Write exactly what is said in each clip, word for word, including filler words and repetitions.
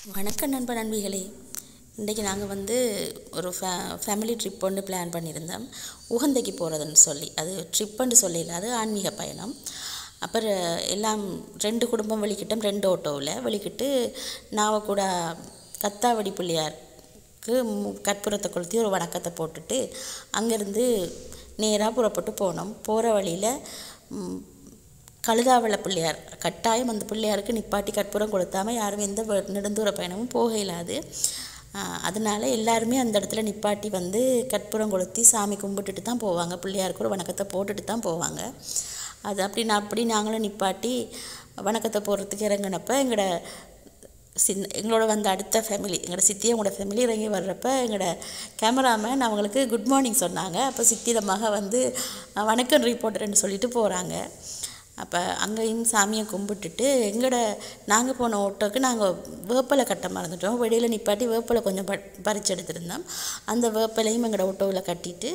வணக்கம் நண்ப நண்பிகளே. இன்றைக்கி நாங்கள் வந்து ஒரு ஃபே ஃபேமிலி ட்ரிப் ஒன்று பிளான் பண்ணியிருந்தோம். உகந்தைக்கு போகிறதுன்னு சொல்லி, அது ட்ரிப்புன்னு சொல்லல, அது ஆன்மீக பயணம். அப்புறம் எல்லாம் ரெண்டு குடும்பம் வெளிக்கிட்டோம், ரெண்டு ஆட்டோவில் வெளிக்கிட்டு நாவக்கூட கத்தாவடி பிள்ளையாருக்கு கற்பூரத்தை கொளுத்தி ஒரு வணக்கத்தை போட்டுட்டு அங்கேருந்து நேராக புறப்பட்டு போனோம். போகிற வழியில் கழுதாவள பிள்ளையார் கட்டாயம் அந்த பிள்ளையாருக்கு நிப்பாட்டி கற்பூரம் கொளுத்தாமல் யாரும் எந்த நெடுந்தூர பயணமும் போக இயலாது. அதனால எல்லாருமே அந்த இடத்துல நிப்பாட்டி வந்து கற்பூரம் கொளுத்தி சாமி கும்பிட்டுட்டு தான் போவாங்க. பிள்ளையாருக்கு ஒரு வணக்கத்தை போட்டுட்டு தான் போவாங்க. அது அப்படி நான் அப்படி நாங்களும் நிப்பாட்டி வணக்கத்தை போடுறதுக்கு இறங்கினப்போ எங்களோட சின்ன எங்களோட வந்த அடுத்த ஃபேமிலி, எங்களோட சித்தி அவங்களோட ஃபேமிலி இறங்கி வர்றப்போ எங்களோட கேமராமேன் அவங்களுக்கு குட் மார்னிங் சொன்னாங்க. அப்போ சித்தியோட மக வந்து வணக்கம் ரிப்போர்ட்டர்ன்னு சொல்லிட்டு போகிறாங்க. அப்போ அங்கேயும் சாமியை கும்பிட்டுட்டு எங்களோட நாங்கள் போன ஓட்டோக்கு நாங்கள் வேப்பலை கட்ட மறந்துட்டோம். வெளியில் நிப்பாட்டி வேப்பலை கொஞ்சம் ப பறிச்சு எடுத்துருந்தோம். அந்த வேப்பலையும் எங்களோட ஓட்டோவில் கட்டிட்டு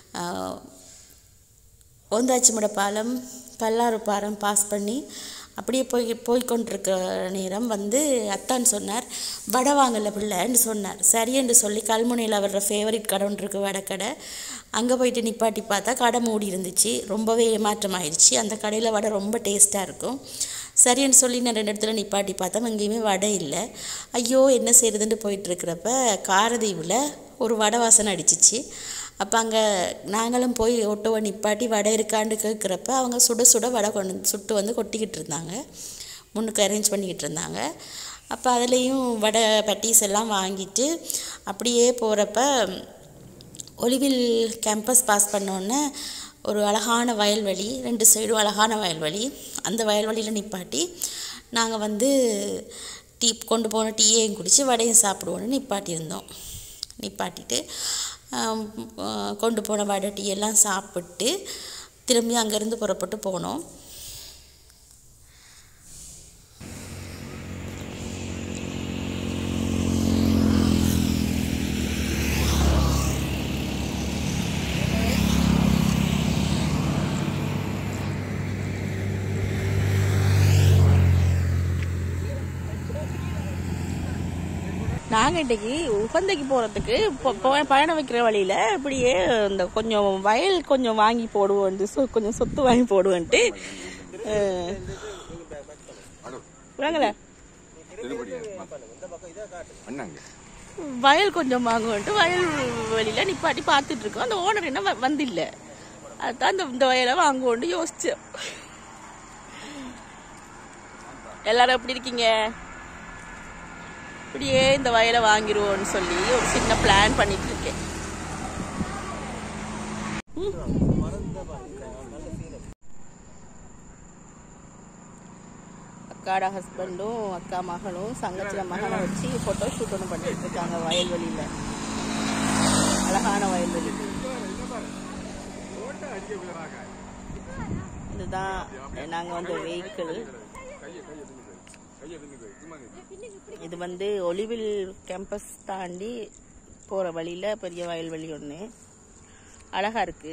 ஓந்தாச்சிமட பாலம் கல்லாறு பாலம் பாஸ் பண்ணி அப்படியே போய் போய்கொண்டிருக்கிற நேரம் வந்து அத்தான் சொன்னார், வடை வாங்கலை பிள்ளைன்னு சொன்னார். சரியென்று சொல்லி கல்முனையில் அவரோட ஃபேவரட் கடை ஒன்று இருக்குது, வடை கடை. அங்கே போயிட்டு நிப்பாட்டி பார்த்தா கடை மூடி இருந்துச்சு. ரொம்பவே ஏமாற்றமாயிடுச்சு. அந்த கடையில் வடை ரொம்ப டேஸ்ட்டாக இருக்கும். சரின்னு சொல்லி நான் ரெண்டு இடத்துல நிப்பாட்டி பார்த்தோம், எங்கேயுமே வடை இல்லை. ஐயோ என்ன செய்யுதுன்ட்டு போயிட்டுருக்கிறப்ப காரதீவில் ஒரு வடை வாசனை அடிச்சிச்சு. அப்போ அங்கே நாங்களும் போய் ஓட்டோவை நிப்பாட்டி வடை இருக்கான்னு கேட்குறப்ப அவங்க சுட சுட வடை கொண்டு சுட்டு வந்து கொட்டிக்கிட்டு இருந்தாங்க, முன்னுக்கு அரேஞ்ச் பண்ணிக்கிட்டு இருந்தாங்க. அப்போ அதுலேயும் வடை பட்டீஸ் எல்லாம் வாங்கிட்டு அப்படியே போகிறப்ப ஒலிவில் கேம்பஸ் பாஸ் பண்ணோன்னே ஒரு அழகான வயல்வெளி, ரெண்டு சைடும் அழகான வயல்வெளி. அந்த வயல்வெளியில் நிப்பாட்டி நாங்கள் வந்து டீ கொண்டு போன டீயையும் குடித்து வடையும் சாப்பிடுவோன்னு நிப்பாட்டியிருந்தோம். நிப்பாட்டிட்டு கொண்டு போன வடை டீ எல்லாம் சாப்பிட்டு திரும்பி அங்கேருந்து புறப்பட்டு போனோம். நாங்கள் இன்றைக்கி உகந்தைக்கு போகிறதுக்கு பயணம் வைக்கிற வழியில் இப்படியே இந்த கொஞ்சம் வயல் கொஞ்சம் வாங்கி போடுவோன்ட்டு கொஞ்சம் சொத்து வாங்கி போடுவோன்ட்டு விளங்கல வயல் கொஞ்சம் வாங்குவோன்ட்டு வயல் வழியில் நிப்பாட்டி பார்த்துட்டு இருக்கோம். அந்த ஓனர் என்ன வந்தில்லை, அதுதான் இந்த இந்த வயலை வாங்குவோன்ட்டு யோசிச்சோம். எல்லாரும் எப்படி இருக்கீங்க? இப்படியே இந்த வயலை வாங்கிடுவோன்னு சொல்லி ஒரு சின்ன பிளான் பண்ணிட்டு இருக்கேன். அக்காட ஹஸ்பண்டும் அக்கா மகனும் சங்கச்சில மகனை வச்சு ஃபோட்டோ ஷூட் ஒன்று பண்ணிட்டு இருக்காங்க வயல்வெளியில். அழகான வயல்வெளி. இதுதான் நாங்கள் வந்து வெஹிக்கிள். இது வந்து ஒலிவில் கேம்பஸ் தாண்டி போகிற வழியில் பெரிய வயல்வெளி ஒன்று அழகாக இருக்குது.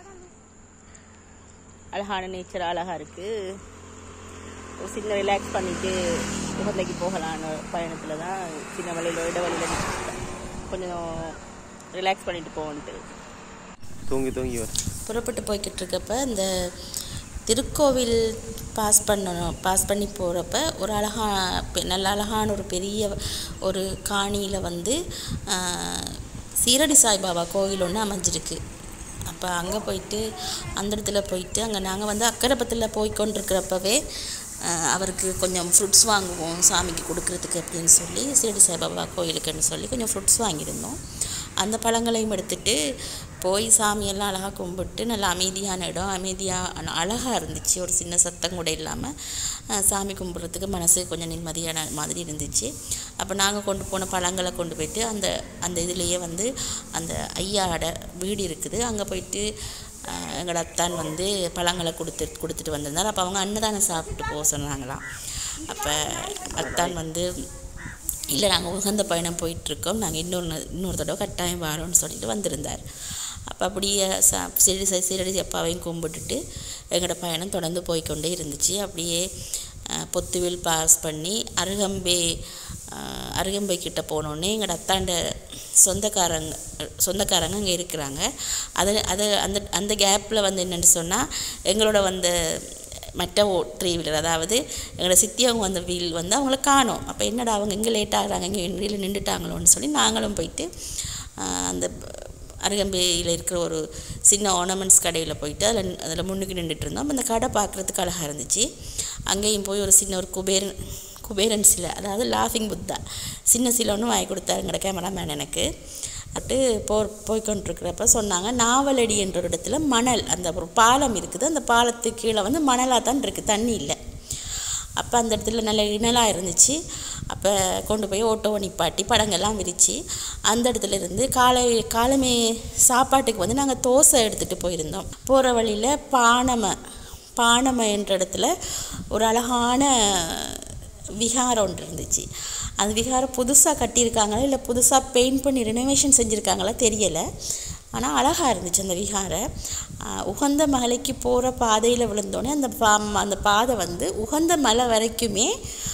அழகான நேச்சர் அழகாக இருக்குது. ஒரு சின்ன ரிலாக்ஸ் பண்ணிவிட்டு உகந்தைக்கு போகலான்னு பயணத்தில் தான் சின்ன வழியில் இட வழியில் கொஞ்சம் ரிலாக்ஸ் பண்ணிட்டு போகன்ட்டு தூங்கி தூங்கி புறப்பட்டு போய்கிட்டு இருக்கப்ப இந்த திருக்கோவில் பாஸ் பண்ணணும் பாஸ் பண்ணி போகிறப்ப ஒரு அழகான நல்ல அழகான ஒரு பெரிய ஒரு காணியில் வந்து சீரடி சாய்பாபா கோவில் ஒன்று அமைஞ்சிருக்கு. அப்போ அங்கே போயிட்டு அந்த இடத்துல போயிட்டு அங்கே நாங்கள் வந்து அக்கரைப்பத்தில் போய்கொண்டிருக்கிறப்பவே அவருக்கு கொஞ்சம் ஃப்ரூட்ஸ் வாங்குவோம் சாமிக்கு கொடுக்கறதுக்கு அப்படின்னு சொல்லி சீரடி சாய்பாபா கோயிலுக்குன்னு சொல்லி கொஞ்சம் ஃப்ரூட்ஸ் வாங்கியிருந்தோம். அந்த பழங்களையும் எடுத்துகிட்டு போய் சாமியெல்லாம் அழகாக கும்பிட்டு நல்லா அமைதியான இடம், அமைதியாக அழகாக இருந்துச்சு. ஒரு சின்ன சத்தம் கூட இல்லாமல் சாமி கும்பிட்றதுக்கு மனசு கொஞ்சம் நிம்மதியான மாதிரி இருந்துச்சு. அப்போ நாங்கள் கொண்டு போன பழங்களை கொண்டு போய்ட்டு அந்த அந்த இதுலேயே வந்து அந்த ஐயாவோட வீடு இருக்குது, அங்கே போயிட்டு எங்களோட அத்தான் வந்து பழங்களை கொடுத்து கொடுத்துட்டு வந்திருந்தார். அப்போ அவங்க அன்னதானம் சாப்பிட்டு போக சொன்னாங்களாம். அப்போ அத்தான் வந்து இல்லை நாங்கள் உகந்த பயணம் போயிட்டுருக்கோம், நாங்கள் இன்னொன்று இன்னொரு தடவை கட்டாயம் வரோன்னு சொல்லிட்டு வந்திருந்தார். அப்போ அப்படியே சா சீரடி சீரடி அப்பாவையும் கும்பிட்டுட்டு எங்களோட பயணம் தொடர்ந்து போய்கொண்டே இருந்துச்சு. அப்படியே பொத்துவில் பாஸ் பண்ணி அருகம்பே அருகம்பை கிட்ட போனோடனே எங்களோட அத்தாண்ட சொந்தக்காரங்க சொந்தக்காரங்க அங்கே இருக்கிறாங்க. அது அது அந்த அந்த கேப்பில் வந்து என்னென்னு சொன்னால் எங்களோட வந்த மற்ற ஓ த்ரீ வீலர், அதாவது எங்களோட சித்தி அவங்க வந்த வீல் வந்து அவங்கள காணோம். அப்போ என்னடா அவங்க எங்கே லேட் ஆகுறாங்க, இங்கே வீட்டில் நின்றுட்டாங்களோன்னு சொல்லி நாங்களும் போயிட்டு அந்த அருகம்பையில் இருக்கிற ஒரு சின்ன ஆர்னமெண்ட்ஸ் கடையில் போயிட்டு அதில் அதில் முன்னுக்கு நின்றுட்டு இருந்தோம். அந்த கடை பார்க்குறதுக்கு அழகாக இருந்துச்சு. அங்கேயும் போய் ஒரு சின்ன ஒரு குபேரன் குபேரன் சிலை, அதாவது லாஃபிங் புத்தா சின்ன சிலை ஒன்று வாங்கி கொடுத்தாருங்கட கேமராமேன் எனக்கு. அட்டு போ போய்கொண்டிருக்கிறப்ப சொன்னாங்க நாவலடி என்ற ஒரு இடத்துல மணல், அந்த ஒரு பாலம் இருக்குது, அந்த பாலத்துக்கு கீழே வந்து மணலாக தான் இருக்குது, தண்ணி இல்லை. அப்போ அந்த இடத்துல நல்ல இணலாக இருந்துச்சு. அப்போ கொண்டு போய் ஓட்டோவை நிப்பாட்டி படங்கள்லாம் விரித்து அந்த இடத்துல இருந்து காலை காலமே சாப்பாட்டுக்கு வந்து நாங்கள் தோசை எடுத்துகிட்டு போயிருந்தோம். போகிற வழியில் பானம பானம என்ற இடத்துல ஒரு அழகான விகாரம் ஒன்று இருந்துச்சு. அந்த விகாரம் புதுசாக கட்டியிருக்காங்களா இல்லை புதுசாக பெயிண்ட் பண்ணி ரெனோவேஷன் செஞ்சுருக்காங்களா தெரியலை. ஆனால் அழகாக இருந்துச்சு அந்த விகாரம். உகந்த மலைக்கு போகிற பாதையில் விழுந்தோடனே அந்த பா அந்த பாதை வந்து உகந்த மலை வரைக்குமே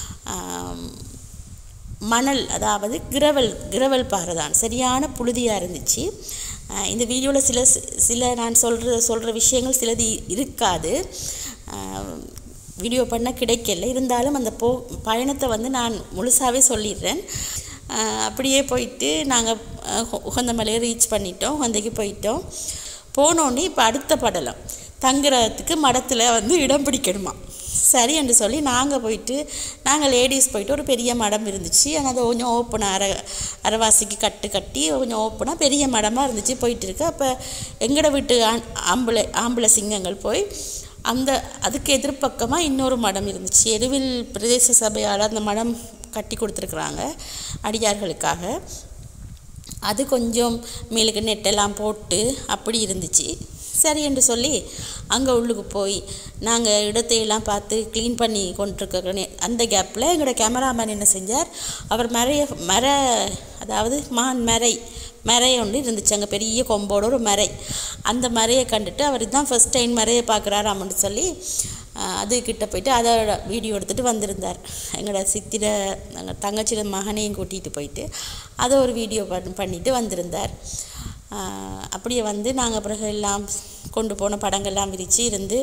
மணல், அதாவது கிரவல் கிரவல் பாறை தான், சரியான புழுதியாக இருந்துச்சு. இந்த வீடியோவில் சில சில நான் சொல்கிற சொல்கிற விஷயங்கள் சிலது இருக்காது, வீடியோ பண்ண கிடைக்கல. இருந்தாலும் அந்த போ பயணத்தை வந்து நான் முழுசாகவே சொல்லிடுறேன். அப்படியே போயிட்டு நாங்கள் உகந்த மலையை ரீச் பண்ணிட்டோம். உகந்தைக்கு போயிட்டோம். போனோடனே இப்போ அடுத்த படலம் தங்குறதுக்கு மடத்தில் வந்து இடம் பிடிக்கணுமா. சரி என்று சொல்லி நாங்கள் போயிட்டு நாங்கள் லேடிஸ் போயிட்டு ஒரு பெரிய மடம் இருந்துச்சு. ஆனால் அது கொஞ்சம் ஓப்பனாக அரை அரைவாசிக்கு கட்டு கட்டி கொஞ்சம் ஓப்பனாக பெரிய மடமாக இருந்துச்சு போயிட்டு இருக்கு. அப்போ எங்களோட வீட்டு ஆம்பளை ஆம்பளை சிங்கங்கள் போய் அந்த அதுக்கு எதிர்பக்கமாக இன்னொரு மடம் இருந்துச்சு. எருவில் பிரதேச சபையால் அந்த மடம் கட்டி கொடுத்துருக்குறாங்க அடியார்களுக்காக. அது கொஞ்சம் மேலுக்கு நெட்டெல்லாம் போட்டு அப்படி இருந்துச்சு. சரி என்று சொல்லி அங்கே உள்ளுக்கு போய் நாங்கள் இடத்தையெல்லாம் பார்த்து க்ளீன் பண்ணி கொண்டிருக்க அந்த கேப்பில் எங்களோட கேமராமேன் என்ன செஞ்சார், அவர் மறைய மர அதாவது மான் மறை மறை ஒன்று இருந்துச்சு அங்கே, பெரிய கொம்போட ஒரு மறை. அந்த மறையை கண்டுட்டு அவர் தான் ஃபஸ்ட் டைம் மறையை பார்க்குறாராம்னு சொல்லி அதுக்கிட்ட போயிட்டு அதோட வீடியோ எடுத்துகிட்டு வந்திருந்தார். எங்களோட சித்திர எங்கள் தங்கச்சியோட மகனையும் கூட்டிகிட்டு போயிட்டு அதை ஒரு வீடியோ பண் பண்ணிட்டு வந்திருந்தார். அப்படியே வந்து நாங்கள் பிறகு எல்லாம் கொண்டு போன படங்கள்லாம் விரித்து இருந்து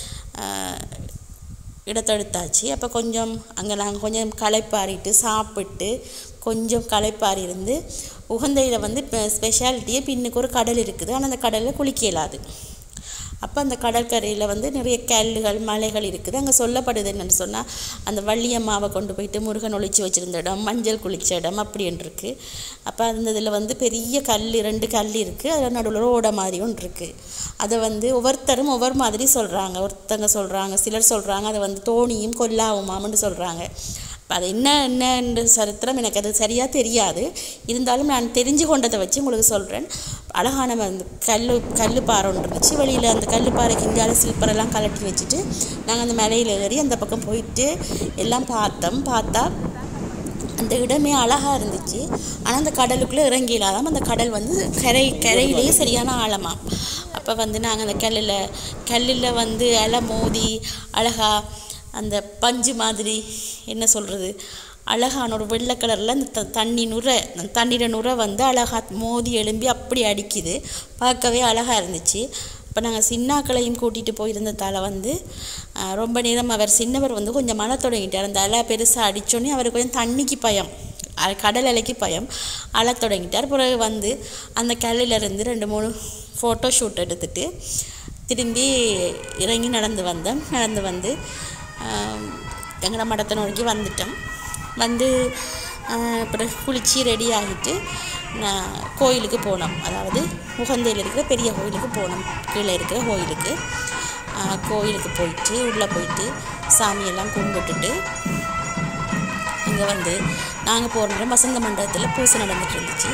இடத்தெடுத்தாச்சு. அப்போ கொஞ்சம் அங்கே நாங்கள் கொஞ்சம் களைப்பாரிட்டு சாப்பிட்டு கொஞ்சம் களைப்பாரி இருந்து உகந்தையில் வந்து இப்போ ஸ்பெஷாலிட்டியே பின்னுக்கு ஒரு கடல் இருக்குது. ஆனால் அந்த கடலில் குளிக்க இயலாது. அப்போ அந்த கடற்கரையில் வந்து நிறைய கல்லுகள் மலைகள் இருக்குது. அங்கே சொல்லப்படுது என்னென்னு சொன்னால் அந்த வள்ளியம்மாவை கொண்டு போயிட்டு முருகன் ஒழிச்சு வச்சுருந்த இடம், மஞ்சள் குளித்த இடம் அப்படின்னு இருக்குது. அப்போ அந்த இதில் வந்து பெரிய கல் ரெண்டு கல் இருக்குது, அதில் நடுவில் ரோட மாதிரி ஒன்று இருக்குது. அதை வந்து ஒவ்வொருத்தரும் ஒவ்வொரு மாதிரி சொல்கிறாங்க. ஒருத்தங்க சொல்கிறாங்க, சிலர் சொல்கிறாங்க அதை வந்து தோணியும் கொல்லாவுமாம்னு சொல்கிறாங்க. அது என்ன என்னன்ற சரித்திரம் எனக்கு அது சரியாக தெரியாது. இருந்தாலும் நான் தெரிஞ்சு கொண்டதை வச்சு உங்களுக்கு சொல்கிறேன். அழகான அந்த கல் கல் பாறை ஒன்று இருந்துச்சு. வெளியில் அந்த கல் பாறைக்கு இந்தியாவில் சில்பரெல்லாம் கலட்டி வச்சுட்டு நாங்கள் அந்த மலையில் ஏறி அந்த பக்கம் போயிட்டு எல்லாம் பார்த்தோம். பார்த்தா அந்த இடமே அழகாக இருந்துச்சு. ஆனால் அந்த கடலுக்குள்ளே இறங்கி இல்லாதாமல் அந்த கடல் வந்து கரை கரையிலேயே சரியான ஆழமாக. அப்போ வந்து நாங்கள் அந்த கல்லில் கல்லில் வந்து அலை மோதி அழகாக அந்த பஞ்சு மாதிரி என்ன சொல்கிறது அழகான ஒரு வெள்ளை கலரில் அந்த த தண்ணி நுரை தண்ணீரை நுரை வந்து அழகாக மோதி எழும்பி அப்படி அடிக்குது. பார்க்கவே அழகாக இருந்துச்சு. இப்போ நாங்கள் சின்னாக்களையும் கூட்டிகிட்டு போயிருந்ததால் வந்து ரொம்ப நேரம் அவர் சின்னவர் வந்து கொஞ்சம் மழை தொடங்கிட்டார். அந்த அலை பெருசாக அடித்தோடனே அவர் கொஞ்சம் தண்ணிக்கு பயம், கடல் அலைக்கு பயம், அழ தொடங்கிட்டார். பிறகு வந்து அந்த கல்லிலேருந்து ரெண்டு மூணு ஃபோட்டோ ஷூட் எடுத்துகிட்டு திரும்பி இறங்கி நடந்து வந்தோம். நடந்து வந்து எங்களை மடத்தை நோக்கி வந்துட்டோம். வந்து அப்புறம் குளித்து ரெடி ஆகிட்டு நான் கோயிலுக்கு போனோம். அதாவது உகந்தையில் இருக்கிற பெரிய கோயிலுக்கு போனோம். கீழே இருக்கிற கோயிலுக்கு கோயிலுக்கு போயிட்டு உள்ளே போயிட்டு சாமியெல்லாம் கும்பிட்டுட்டு இங்கே வந்து நாங்கள் போகிற நேரம் வசந்த மண்டபத்தில் பூசை நடந்துட்டு இருந்துச்சு.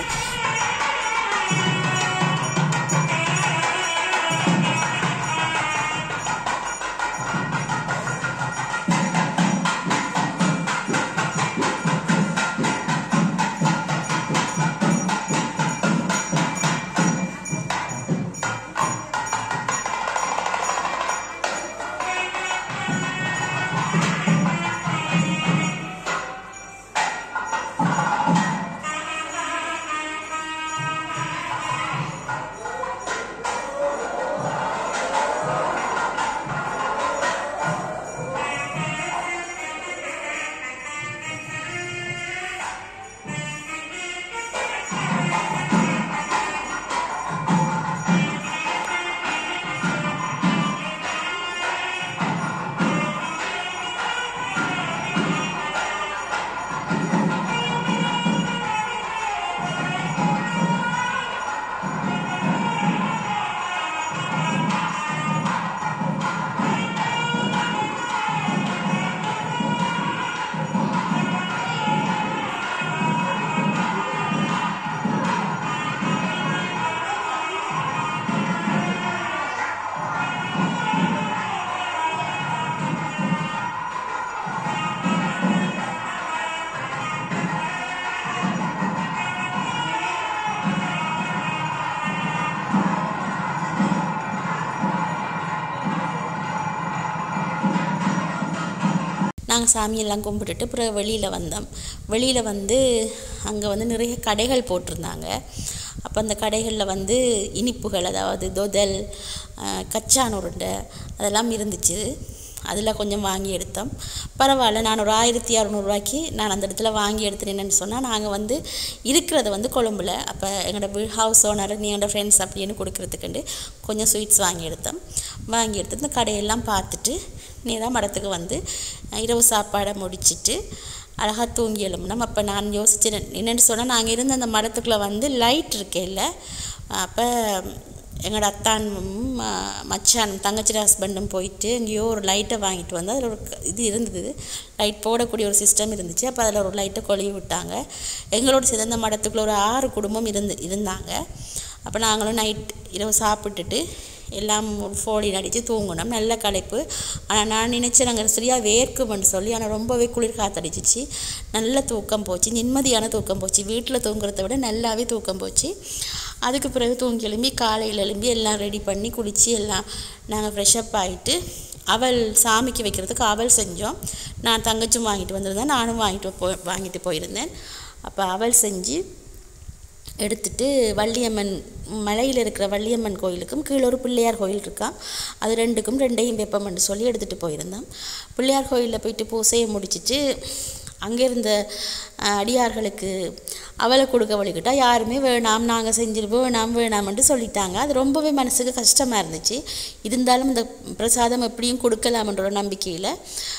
நாங்கள் சாமியெல்லாம் கும்பிட்டுட்டு அப்புறம் வெளியில் வந்தோம். வெளியில் வந்து அங்கே வந்து நிறைய கடைகள் போட்டிருந்தாங்க. அப்போ அந்த கடைகளில் வந்து இனிப்புகள், அதாவது தொதல், கச்சான் உருண்டை அதெல்லாம் இருந்துச்சு. அதில் கொஞ்சம் வாங்கி எடுத்தோம். பரவாயில்ல, நான் ஒரு ஆயிரத்தி அறநூறுவாய்க்கு நான் அந்த இடத்துல வாங்கி எடுத்தேன். என்னென்னு சொன்னால், நாங்கள் வந்து இருக்கிறது வந்து கொழும்புல. அப்போ எங்களோட ஹவுஸ் ஓனர், நீ என்னோடய ஃப்ரெண்ட்ஸ் அப்படின்னு கொடுக்குறதுக்குண்டு கொஞ்சம் ஸ்வீட்ஸ் வாங்கி எடுத்தோம். வாங்கி எடுத்து இந்த கடையெல்லாம் பார்த்துட்டு நேராக மடத்துக்கு வந்து இரவு சாப்பாடை முடிச்சுட்டு அழகாக தூங்கி எழும்பினோம். அப்போ நான் யோசிச்சேன் என்னென்னு சொன்னால், நாங்கள் இருந்த அந்த மடத்துக்குள்ளே வந்து லைட் இருக்கே இல்லை. அப்போ எங்களோட அத்தானும் மச்சானும் தங்கச்சியோட ஹஸ்பண்டும் போயிட்டு எங்கேயோ ஒரு லைட்டை வாங்கிட்டு வந்து அதில் ஒரு இது இருந்தது, லைட் போடக்கூடிய ஒரு சிஸ்டம் இருந்துச்சு. அப்போ அதில் ஒரு லைட்டை கொழுவி விட்டாங்க. எங்களோட சேர்ந்து அந்த மடத்துக்குள்ள ஒரு ஆறு குடும்பம் இருந்து இருந்தாங்க. அப்போ நாங்களும் நைட் இரவு சாப்பிட்டுட்டு எல்லாம் ஃபோலி அடித்து தூங்கினோம். நல்ல களைப்பு. ஆனால் நான் நினச்சேன் நாங்கள் சரியாக வேர்க்குமென்னு சொல்லி, ஆனால் ரொம்பவே குளிர் காற்றடிச்சிச்சு. நல்ல தூக்கம் போச்சு, நிம்மதியான தூக்கம் போச்சு. வீட்டில் தூங்குறத விட நல்லாவே தூக்கம் போச்சு. அதுக்கு பிறகு தூங்கி எழும்பி காலையில் எழும்பி எல்லாம் ரெடி பண்ணி குளித்து எல்லாம் நாங்கள் ஃப்ரெஷ்அப் ஆகிட்டு அவள் சாமிக்கு வைக்கிறதுக்கு அவள் செஞ்சோம். நான் தங்கச்சும் வாங்கிட்டு வந்திருந்தேன், நானும் வாங்கிட்டு போ வாங்கிட்டு போயிருந்தேன். அப்போ அவள் செஞ்சு எடுத்துட்டு வள்ளியம்மன் மலையில் இருக்கிற வள்ளியம்மன் கோயிலுக்கும் கீழே ஒரு பிள்ளையார் கோயில் இருக்கா, அது ரெண்டுக்கும் ரெண்டையும் வைப்போம்னு சொல்லி எடுத்துகிட்டு போயிருந்தோம். பிள்ளையார் கோயிலில் போயிட்டு பூசையை முடிச்சிட்டு அங்கே இருந்த அடியார்களுக்கு அவளை கொடுக்க வழிகிட்டால் யாருமே வேணாம், நாங்கள் செஞ்சிரு வேணாம் வேணாம்ன்ட்டு சொல்லிட்டாங்க. அது ரொம்பவே மனசுக்கு கஷ்டமாக இருந்துச்சு. இருந்தாலும் இந்த பிரசாதம் எப்படியும் கொடுக்கலாம்ன்ற நம்பிக்கையில்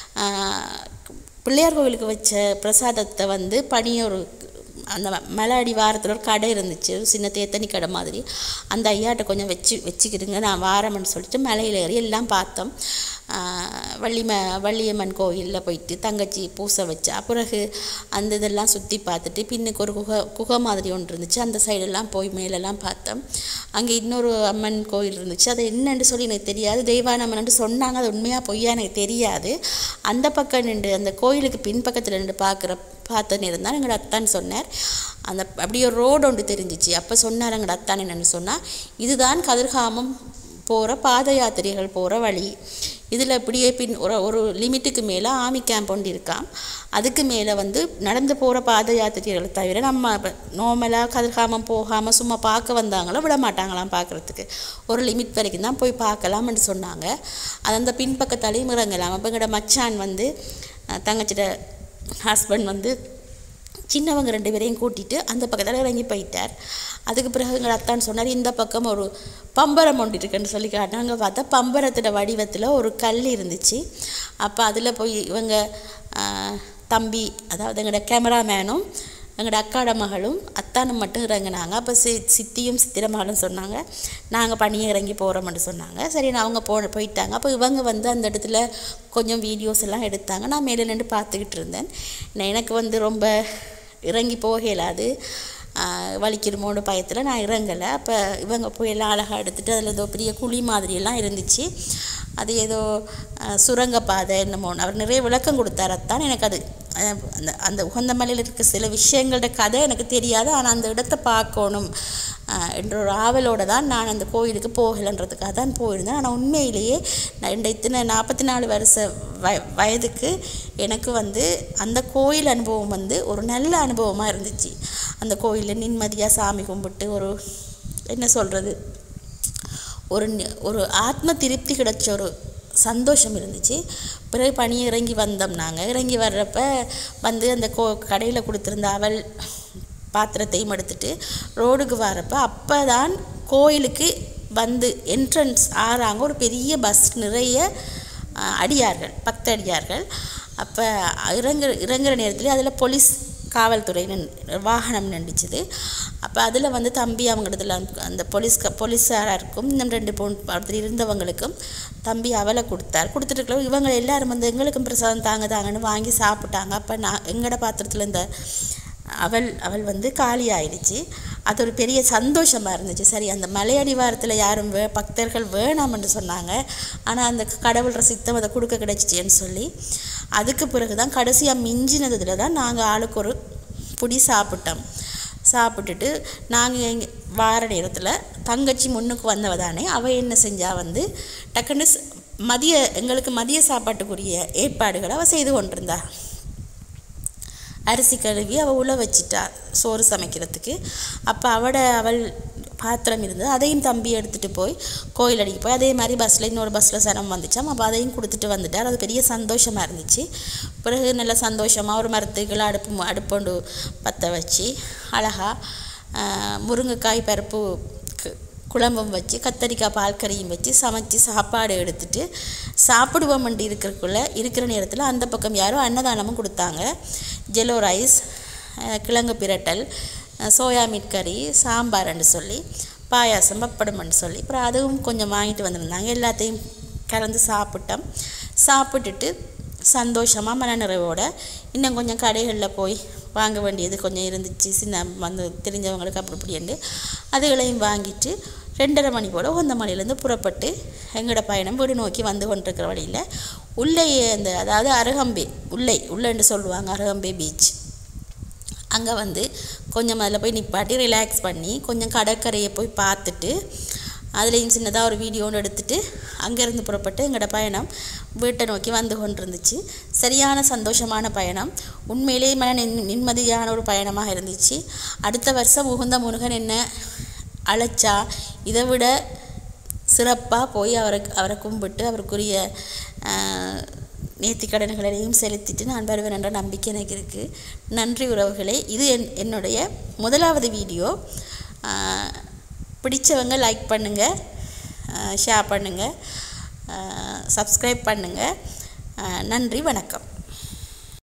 பிள்ளையார் கோவிலுக்கு வச்ச பிரசாதத்தை வந்து பனியொரு அந்த மலை அடி வாரத்தில் ஒரு கடை இருந்துச்சு, ஒரு சின்ன தேத்தனி கடை மாதிரி. அந்த ஐயாட்ட கொஞ்சம் வச்சு வச்சுக்கிடுங்க நான் வாரம்னு சொல்லிட்டு மலையில் ஏறி எல்லாம் பார்த்தோம். வள்ளி ம வள்ளியம்மன் கோயிலில் போயிட்டு தங்கச்சி பூசை வச்சா. பிறகு அந்த இதெல்லாம் சுற்றி பார்த்துட்டு பின்னுக்கு ஒரு குகை குகை மாதிரி ஒன்று இருந்துச்சு, அந்த சைடெல்லாம் போய் மேலெல்லாம் பார்த்தோம். அங்கே இன்னொரு அம்மன் கோயில் இருந்துச்சு, அது என்னன்னு சொல்லி எனக்கு தெரியாது. தெய்வானம்மன்ட்டு சொன்னாங்க, அது உண்மையாக பொய்யா எனக்கு தெரியாது. அந்த பக்கம் நின்று அந்த கோயிலுக்கு பின்பக்கத்தில் நின்று பார்க்குற பார்த்த நேரம் தான் எங்களோட அத்தான் சொன்னார். அந்த அப்படியே ஒரு ரோடு ஒன்று தெரிஞ்சிச்சு. அப்போ சொன்னார் எங்களோட அத்தான் என்னென்னு சொன்னால், இதுதான் கதிர்காமம் போகிற பாத யாத்திரைகள் போகிற வழி. இதில் இப்படியே பின் ஒரு ஒரு லிமிட்டுக்கு மேலே ஆமி கேம்ப் ஒன்று இருக்காம். அதுக்கு மேலே வந்து நடந்து போகிற பாத யாத்திரைகளை தவிர நம்ம நார்மலாக கதிர்காமம் போகாமல் சும்மா பார்க்க வந்தாங்களோ விட மாட்டாங்களாம் பார்க்குறதுக்கு. ஒரு லிமிட் வரைக்கும் தான் போய் பார்க்கலாம்னு சொன்னாங்க. அது அந்த பின்பக்கத்தாலேயும் இறங்கலாம். அப்போ எங்களோட மச்சான் வந்து தங்கச்சிட ஹஸ்பண்ட் வந்து சின்னவங்க ரெண்டு பேரையும் கூட்டிகிட்டு அந்த பக்கத்தில் இறங்கி போயிட்டார். அதுக்கு பிறகு எங்கள் அத்தான் சொன்னார், இந்த பக்கம் ஒரு பம்பரம் ஒன்று இருக்குன்னு சொல்லி காட்டினாங்க. பார்த்தா பம்பரத்தோட வடிவத்தில் ஒரு கல் இருந்துச்சு. அப்போ அதில் போய் இவங்க தம்பி, அதாவது எங்களோட கேமராமேனும் எங்களோட அக்காட மகளும் அத்தானும் மட்டும் இறங்கினாங்க. அப்போ சி சித்தியும் சித்திர மகளும் சொன்னாங்க, நாங்கள் பணியை இறங்கி போகிறோம்னு சொன்னாங்க. சரி, நான் அவங்க போ போயிட்டாங்க. அப்போ இவங்க வந்து அந்த இடத்துல கொஞ்சம் வீடியோஸ் எல்லாம் எடுத்தாங்க. நான் மேலே நின்று பார்த்துக்கிட்டு இருந்தேன். எனக்கு வந்து ரொம்ப இறங்கி போக இயலாது, வலிக்கிறமோட பயத்தில் நான் இறங்கலை. அப்போ இவங்க போய் எல்லாம் அழகாக எடுத்துகிட்டு அதில் ஏதோ பெரிய குழி மாதிரியெல்லாம் இருந்துச்சு. அது ஏதோ சுரங்கப்பாதை என்னமோ அவர் நிறைய விளக்கம் கொடுத்தார். அத்தான் எனக்கு அது அந்த அந்த உகந்த மலையில் இருக்க சில விஷயங்களோட கதை எனக்கு தெரியாது. ஆனால் அந்த இடத்த பார்க்கணும் என்ற ஒரு ஆவலோடு தான் நான் அந்த கோயிலுக்கு போகலைன்றதுக்காக தான் போயிருந்தேன். ஆனால் உண்மையிலேயே நான் இந்த இத்தனை நாற்பத்தி நாலு வருஷ வய வயதுக்கு எனக்கு வந்து அந்த கோயில் அனுபவம் வந்து ஒரு நல்ல அனுபவமாக இருந்துச்சு. அந்த கோயிலில் நிம்மதியாக சாமி கும்பிட்டு ஒரு என்ன சொல்கிறது, ஒரு ஒரு ஆத்ம திருப்தி கிடைச்ச ஒரு சந்தோஷம் இருந்துச்சு. பிறகு பனி இறங்கி வந்தோம். நாங்கள் இறங்கி வர்றப்ப வந்து அந்த கோ கடையில் கொடுத்துருந்த அவள் பாத்திரத்தையும் எடுத்துட்டு ரோடுக்கு வரப்போ அப்போ தான் கோயிலுக்கு வந்து என்ட்ரன்ஸ் ஆறாங்க ஒரு பெரிய பஸ் நிறைய அடியார்கள், பக்த அடியார்கள். அப்போ இறங்குற இறங்குற நேரத்தில் அதில் போலீஸ் காவல்துறை வாகனம் நின்றுச்சுது. அப்போ அதில் வந்து தம்பி அவங்களதில் அந்த போலீஸ் போலீஸாராருக்கும் இன்னும் ரெண்டு பொன் ஒருத்தர் இருந்தவங்களுக்கும் தம்பி அவளை கொடுத்தார். கொடுத்துட்டு இவங்க எல்லோரும் வந்து எங்களுக்கும் பிரசாதம் தாங்க தாங்கன்னு வாங்கி சாப்பிட்டாங்க. அப்போ நான் எங்களோட பாத்திரத்தில் இந்த அவள் அவள் வந்து காலி ஆயிடுச்சு. அது ஒரு பெரிய சந்தோஷமாக இருந்துச்சு. சரி, அந்த மலையடிவாரத்தில் யாரும் வே பக்தர்கள் வேணாம்னு சொன்னாங்க, ஆனால் அந்த கடவுளோட சித்தம் அதை கொடுக்க கிடைச்சிச்சேன்னு சொல்லி அதுக்கு பிறகு தான் கடைசியாக மிஞ்சினதில் தான் நாங்கள் ஆளுக்கு ஒரு புடி சாப்பிட்டோம். சாப்பிட்டுட்டு நாங்கள் எங்கள் வார நேரத்தில் தங்கச்சி முன்னுக்கு வந்தவ தானே, அவள் என்ன செஞ்சால் வந்து டக்குன்னு மதிய எங்களுக்கு மதிய சாப்பாட்டுக்குரிய ஏற்பாடுகளை அவள் செய்து கொண்டிருந்தா. அரிசி கழுவி அவள் உள்ள வச்சிட்டா சோறு சமைக்கிறதுக்கு. அப்போ அவட அவள் பாத்திரம் இருந்தது, அதையும் தம்பி எடுத்துகிட்டு போய் கோயில் அடிக்கு போய் அதே மாதிரி பஸ்ஸில் இன்னொரு பஸ்ஸில் சனம் வந்துச்சாம். அப்போ அதையும் கொடுத்துட்டு வந்துட்டார். அது பெரிய சந்தோஷமாக இருந்துச்சு. பிறகு நல்ல சந்தோஷமாக ஒரு மரத்துக்குள்ள அடுப்பு அடுப்பொண்டு பற்ற வச்சு அழகாக முருங்கைக்காய் பருப்பு குழம்பும் வச்சு கத்தரிக்காய் பால் கறியும் வச்சு சமைச்சு சாப்பாடு எடுத்துகிட்டு சாப்பிடுவோம் வண்டி இருக்கிறக்குள்ள இருக்கிற நேரத்தில் அந்த பக்கம் யாரோ அன்னதானமும் கொடுத்தாங்க. ஜெலோ ரைஸ், கிழங்கு பிரட்டல், சோயா மீட் கறி, சாம்பார்ன்னு சொல்லி பாயாசம் பப்படம்னு சொல்லி அப்புறம் அதுவும் கொஞ்சம் வாங்கிட்டு வந்திருந்தாங்க. எல்லாத்தையும் கலந்து சாப்பிட்டோம். சாப்பிட்டுட்டு சந்தோஷமாக மனநிறைவோடு இன்னும் கொஞ்சம் கடைகளில் போய் வாங்க வேண்டியது கொஞ்சம் இருந்துச்சு, சின்ன வந்து தெரிஞ்சவங்களுக்கு அப்படி இப்படின்னு அதுகளையும் வாங்கிட்டு ரெண்டரை மணி போல் ஒந்த மணிலேருந்து புறப்பட்டு எங்களோட பயணம் வீடு நோக்கி வந்து கொண்டிருக்கிற வழியில் உள்ளே அந்த அதாவது அருகம்பே உள்ளே உள்ளேன்னு சொல்லுவாங்க அருகம்பே பீச். அங்கே வந்து கொஞ்சம் அதில் போய் நிப்பாட்டி ரிலாக்ஸ் பண்ணி கொஞ்சம் கடற்கரையை போய் பார்த்துட்டு அதுலேயும் சின்னதாக ஒரு வீடியோன்னு எடுத்துகிட்டு அங்கேருந்து புறப்பட்டு எங்களோட பயணம் வீட்டை நோக்கி வந்து கொண்டிருந்துச்சு. சரியான சந்தோஷமான பயணம், உண்மையிலேயே மன நின் நிம்மதியான ஒரு பயணமாக இருந்துச்சு. அடுத்த வருஷம் உகுந்த முருகன் என்ன அழைச்சா இதை விட சிறப்பாக போய் அவரை அவரை கும்பிட்டு அவருக்குரிய நேர்த்திக்கடன்களையும் செலுத்திட்டு நான் வருவேன் என்ற நம்பிக்கை எனக்கு இருக்குது. நன்றி உறவுகளே. இது என் என்னுடைய முதலாவது வீடியோ. பிடிச்சவங்க லைக் பண்ணுங்கள், ஷேர் பண்ணுங்கள், சப்ஸ்கிரைப் பண்ணுங்கள். நன்றி, வணக்கம்.